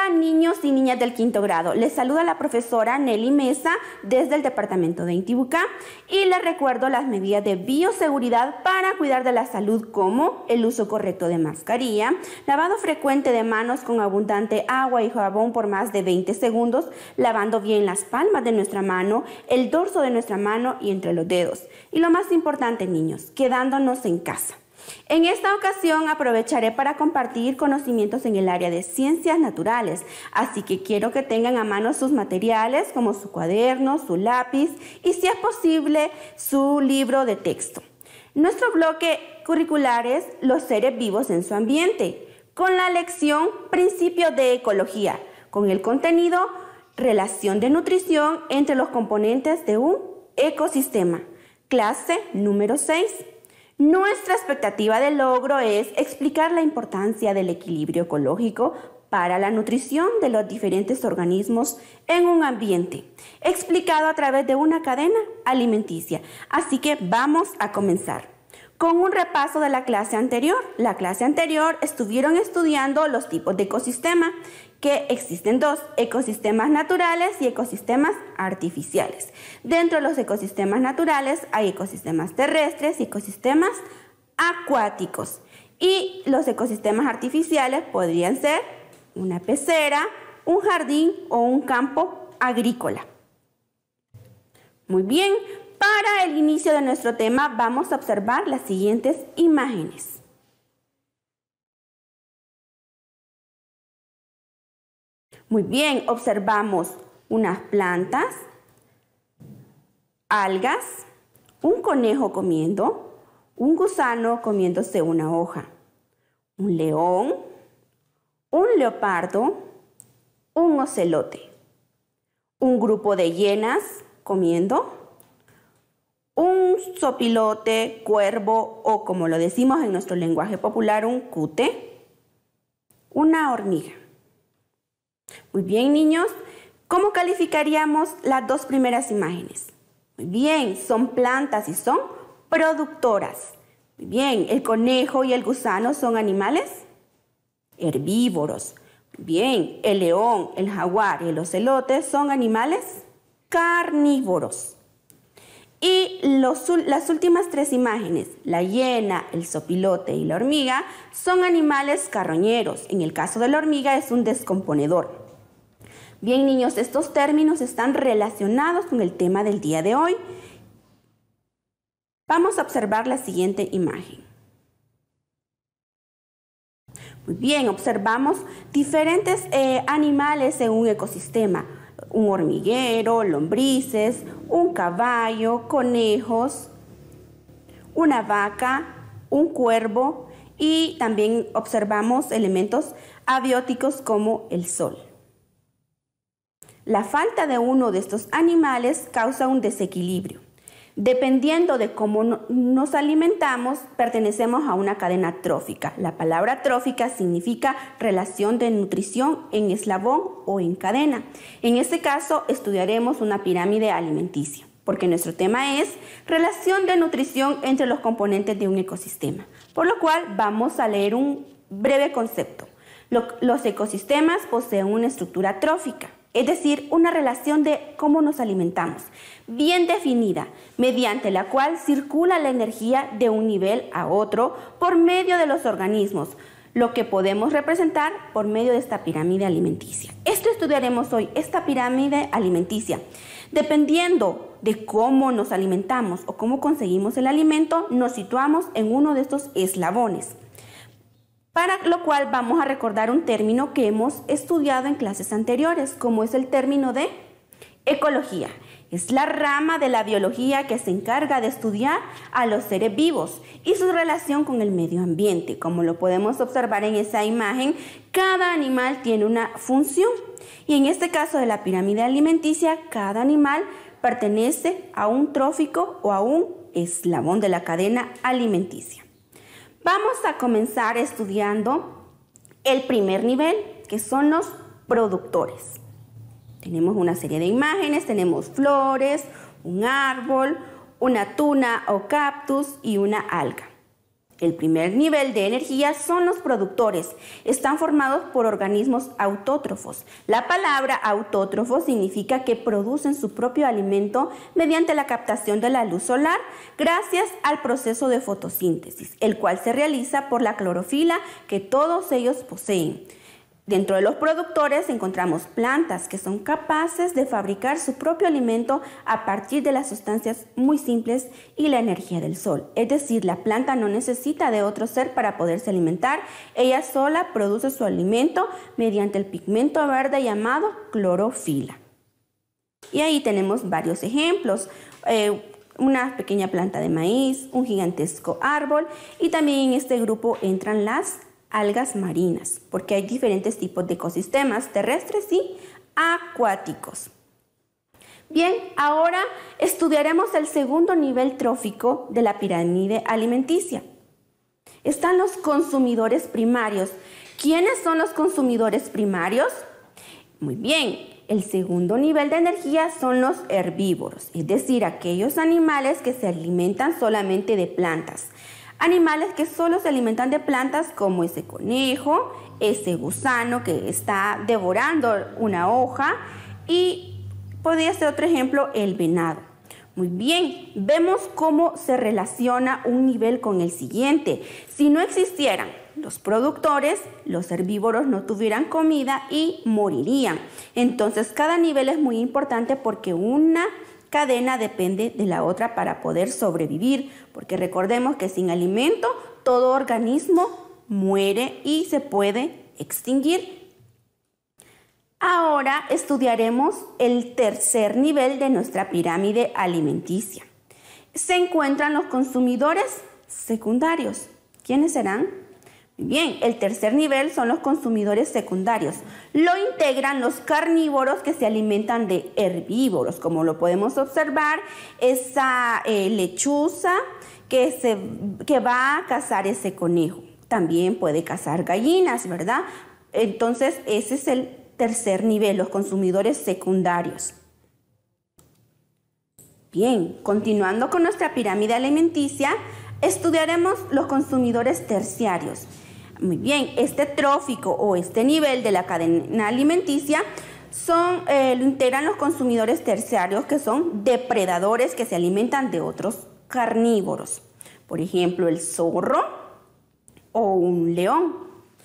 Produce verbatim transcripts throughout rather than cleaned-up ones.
Hola niños y niñas del quinto grado, les saluda la profesora Nelly Mesa desde el departamento de Intibucá y les recuerdo las medidas de bioseguridad para cuidar de la salud como el uso correcto de mascarilla, lavado frecuente de manos con abundante agua y jabón por más de veinte segundos, lavando bien las palmas de nuestra mano, el dorso de nuestra mano y entre los dedos. Y lo más importante niños, quedándonos en casa. En esta ocasión aprovecharé para compartir conocimientos en el área de ciencias naturales, así que quiero que tengan a mano sus materiales como su cuaderno, su lápiz y si es posible su libro de texto. Nuestro bloque curricular es Los seres vivos en su ambiente, con la lección Principios de Ecología, con el contenido Relación de nutrición entre los componentes de un ecosistema, clase número seis. Nuestra expectativa de logro es explicar la importancia del equilibrio ecológico para la nutrición de los diferentes organismos en un ambiente, explicado a través de una cadena alimenticia. Así que vamos a comenzar con un repaso de la clase anterior. La clase anterior estuvieron estudiando los tipos de ecosistema, que existen dos, ecosistemas naturales y ecosistemas artificiales. Dentro de los ecosistemas naturales hay ecosistemas terrestres y ecosistemas acuáticos. Y los ecosistemas artificiales podrían ser una pecera, un jardín o un campo agrícola. Muy bien, para el inicio de nuestro tema vamos a observar las siguientes imágenes. Muy bien, observamos unas plantas, algas, un conejo comiendo, un gusano comiéndose una hoja, un león, un leopardo, un ocelote, un grupo de hienas comiendo, un zopilote, cuervo o como lo decimos en nuestro lenguaje popular, un cute, una hormiga. Muy bien, niños, ¿cómo calificaríamos las dos primeras imágenes? Muy bien, son plantas y son productoras. Muy bien, el conejo y el gusano son animales herbívoros. Muy bien, el león, el jaguar y el ocelote son animales carnívoros. Y los, las últimas tres imágenes, la hiena, el zopilote y la hormiga, son animales carroñeros. En el caso de la hormiga es un descomponedor. Bien, niños, estos términos están relacionados con el tema del día de hoy. Vamos a observar la siguiente imagen. Muy bien, observamos diferentes eh, animales en un ecosistema. Un hormiguero, lombrices, un caballo, conejos, una vaca, un cuervo y también observamos elementos abióticos como el sol. La falta de uno de estos animales causa un desequilibrio. Dependiendo de cómo nos alimentamos, pertenecemos a una cadena trófica. La palabra trófica significa relación de nutrición en eslabón o en cadena. En este caso, estudiaremos una pirámide alimenticia, porque nuestro tema es relación de nutrición entre los componentes de un ecosistema. Por lo cual, vamos a leer un breve concepto. Los ecosistemas poseen una estructura trófica, es decir, una relación de cómo nos alimentamos, bien definida, mediante la cual circula la energía de un nivel a otro por medio de los organismos, lo que podemos representar por medio de esta pirámide alimenticia. Esto estudiaremos hoy, esta pirámide alimenticia. Dependiendo de cómo nos alimentamos o cómo conseguimos el alimento, nos situamos en uno de estos eslabones. Para lo cual vamos a recordar un término que hemos estudiado en clases anteriores, como es el término de ecología. Es la rama de la biología que se encarga de estudiar a los seres vivos y su relación con el medio ambiente. Como lo podemos observar en esa imagen, cada animal tiene una función. Y en este caso de la pirámide alimenticia, cada animal pertenece a un trófico o a un eslabón de la cadena alimenticia. Vamos a comenzar estudiando el primer nivel, que son los productores. Tenemos una serie de imágenes, tenemos flores, un árbol, una tuna o cactus y una alga. El primer nivel de energía son los productores. Están formados por organismos autótrofos. La palabra autótrofo significa que producen su propio alimento mediante la captación de la luz solar gracias al proceso de fotosíntesis, el cual se realiza por la clorofila que todos ellos poseen. Dentro de los productores encontramos plantas que son capaces de fabricar su propio alimento a partir de las sustancias muy simples y la energía del sol. Es decir, la planta no necesita de otro ser para poderse alimentar. Ella sola produce su alimento mediante el pigmento verde llamado clorofila. Y ahí tenemos varios ejemplos. Eh, una pequeña planta de maíz, un gigantesco árbol, y también en este grupo entran las algas marinas, porque hay diferentes tipos de ecosistemas terrestres y acuáticos. Bien, ahora estudiaremos el segundo nivel trófico de la pirámide alimenticia. Están los consumidores primarios. ¿Quiénes son los consumidores primarios? Muy bien, el segundo nivel de energía son los herbívoros, es decir, aquellos animales que se alimentan solamente de plantas. Animales que solo se alimentan de plantas, como ese conejo, ese gusano que está devorando una hoja, y podría ser otro ejemplo el venado. Muy bien, vemos cómo se relaciona un nivel con el siguiente. Si no existieran los productores, los herbívoros no tuvieran comida y morirían. Entonces cada nivel es muy importante porque una cadena depende de la otra para poder sobrevivir, porque recordemos que sin alimento todo organismo muere y se puede extinguir. Ahora estudiaremos el tercer nivel de nuestra pirámide alimenticia. Se encuentran los consumidores secundarios. ¿Quiénes serán? Bien, el tercer nivel son los consumidores secundarios. Lo integran los carnívoros que se alimentan de herbívoros, como lo podemos observar, esa eh, lechuza que, se, que va a cazar ese conejo. También puede cazar gallinas, ¿verdad? Entonces, ese es el tercer nivel, los consumidores secundarios. Bien, continuando con nuestra pirámide alimenticia, estudiaremos los consumidores terciarios. Muy bien, este trófico o este nivel de la cadena alimenticia son, eh, lo integran los consumidores terciarios, que son depredadores que se alimentan de otros carnívoros. Por ejemplo, el zorro o un león.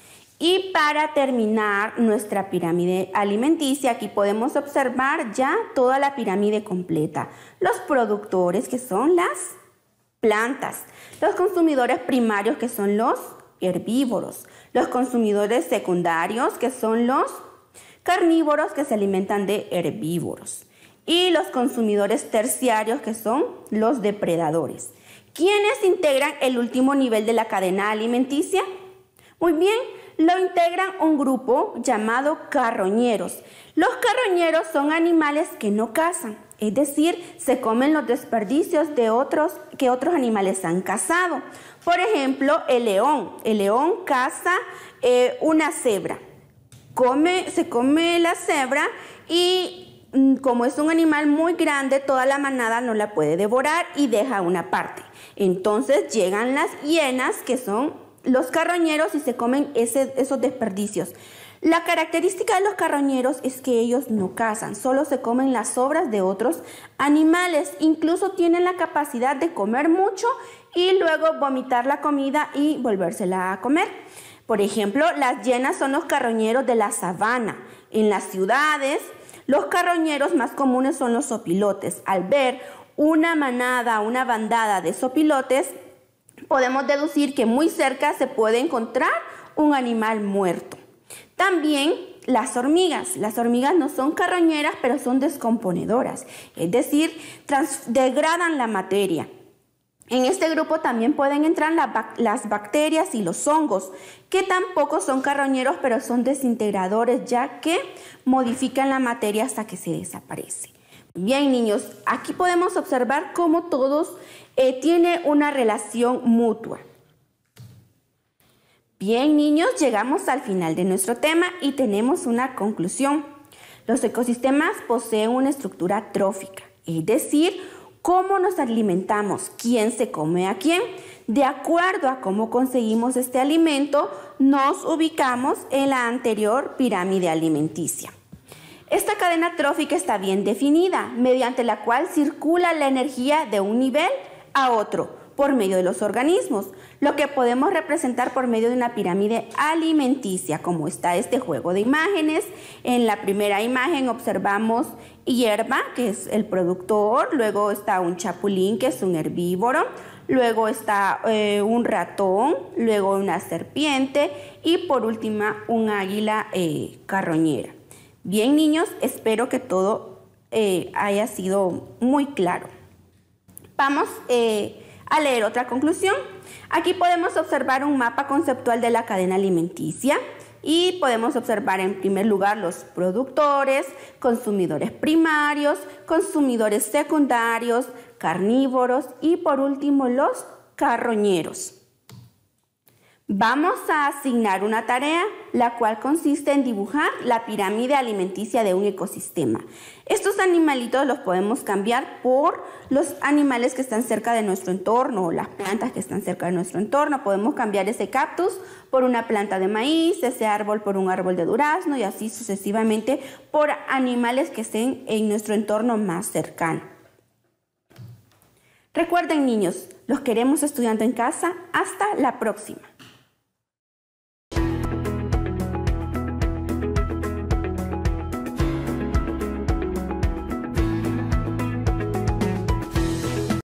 Y para terminar nuestra pirámide alimenticia, aquí podemos observar ya toda la pirámide completa. Los productores, que son las plantas. Los consumidores primarios, que son los herbívoros. Los consumidores secundarios, que son los carnívoros que se alimentan de herbívoros. Y los consumidores terciarios, que son los depredadores. ¿Quiénes integran el último nivel de la cadena alimenticia? Muy bien, lo integran un grupo llamado carroñeros. Los carroñeros son animales que no cazan, es decir, se comen los desperdicios de otros que otros animales han cazado. Por ejemplo, el león. El león caza eh, una cebra. Come, se come la cebra y mm, como es un animal muy grande, toda la manada no la puede devorar y deja una parte. Entonces llegan las hienas, que son los carroñeros, y se comen ese, esos desperdicios. La característica de los carroñeros es que ellos no cazan, solo se comen las sobras de otros animales. Incluso tienen la capacidad de comer mucho y luego vomitar la comida y volvérsela a comer. Por ejemplo, las hienas son los carroñeros de la sabana. En las ciudades, los carroñeros más comunes son los zopilotes. Al ver una manada, una bandada de zopilotes, podemos deducir que muy cerca se puede encontrar un animal muerto. También las hormigas. Las hormigas no son carroñeras, pero son descomponedoras, es decir, degradan la materia. En este grupo también pueden entrar la, las bacterias y los hongos, que tampoco son carroñeros, pero son desintegradores, ya que modifican la materia hasta que se desaparece. Bien, niños, aquí podemos observar cómo todos eh, tienen una relación mutua. Bien, niños, llegamos al final de nuestro tema y tenemos una conclusión. Los ecosistemas poseen una estructura trófica, es decir, ¿Cómo nos alimentamos? ¿Quién se come a quién? De acuerdo a cómo conseguimos este alimento, nos ubicamos en la anterior pirámide alimenticia. Esta cadena trófica está bien definida, mediante la cual circula la energía de un nivel a otro por medio de los organismos, lo que podemos representar por medio de una pirámide alimenticia, como está este juego de imágenes. En la primera imagen observamos hierba, que es el productor, luego está un chapulín, que es un herbívoro, luego está eh, un ratón, luego una serpiente y por último un águila eh, carroñera. Bien, niños, espero que todo eh, haya sido muy claro. Vamos eh, a leer otra conclusión. Aquí podemos observar un mapa conceptual de la cadena alimenticia y podemos observar en primer lugar los productores, consumidores primarios, consumidores secundarios, carnívoros y por último los carroñeros. Vamos a asignar una tarea, la cual consiste en dibujar la pirámide alimenticia de un ecosistema. Estos animalitos los podemos cambiar por los animales que están cerca de nuestro entorno o las plantas que están cerca de nuestro entorno. Podemos cambiar ese cactus por una planta de maíz, ese árbol por un árbol de durazno y así sucesivamente por animales que estén en nuestro entorno más cercano. Recuerden, niños, los queremos estudiando en casa. Hasta la próxima.